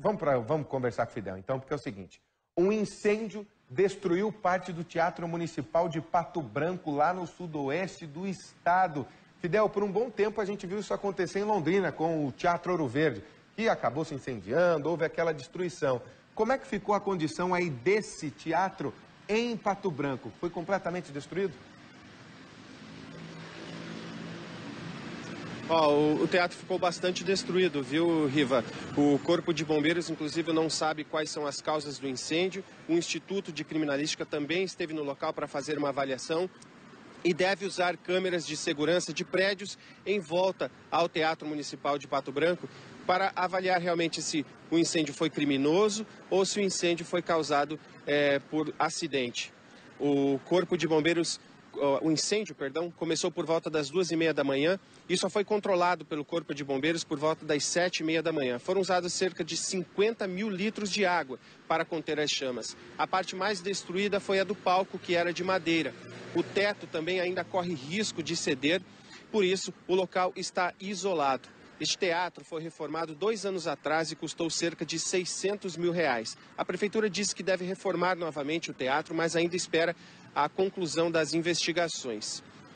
Vamos conversar com o Fidel, então, porque é o seguinte. Um incêndio destruiu parte do Teatro Municipal de Pato Branco, lá no sudoeste do estado. Fidel, por um bom tempo a gente viu isso acontecer em Londrina, com o Teatro Ouro Verde, que acabou se incendiando, houve aquela destruição. Como é que ficou a condição aí desse teatro em Pato Branco? Foi completamente destruído? O teatro ficou bastante destruído, viu, Riva? O Corpo de Bombeiros, inclusive, não sabe quais são as causas do incêndio. O Instituto de Criminalística também esteve no local para fazer uma avaliação e deve usar câmeras de segurança de prédios em volta ao Teatro Municipal de Pato Branco para avaliar realmente se o incêndio foi criminoso ou se o incêndio foi causado por acidente. O Corpo de Bombeiros... O incêndio, começou por volta das 2h30 da manhã e só foi controlado pelo Corpo de Bombeiros por volta das 7h30 da manhã. Foram usados cerca de 50 mil litros de água para conter as chamas. A parte mais destruída foi a do palco, que era de madeira. O teto também ainda corre risco de ceder, por isso o local está isolado. Este teatro foi reformado 2 anos atrás e custou cerca de R$600 mil. A prefeitura disse que deve reformar novamente o teatro, mas ainda espera a conclusão das investigações.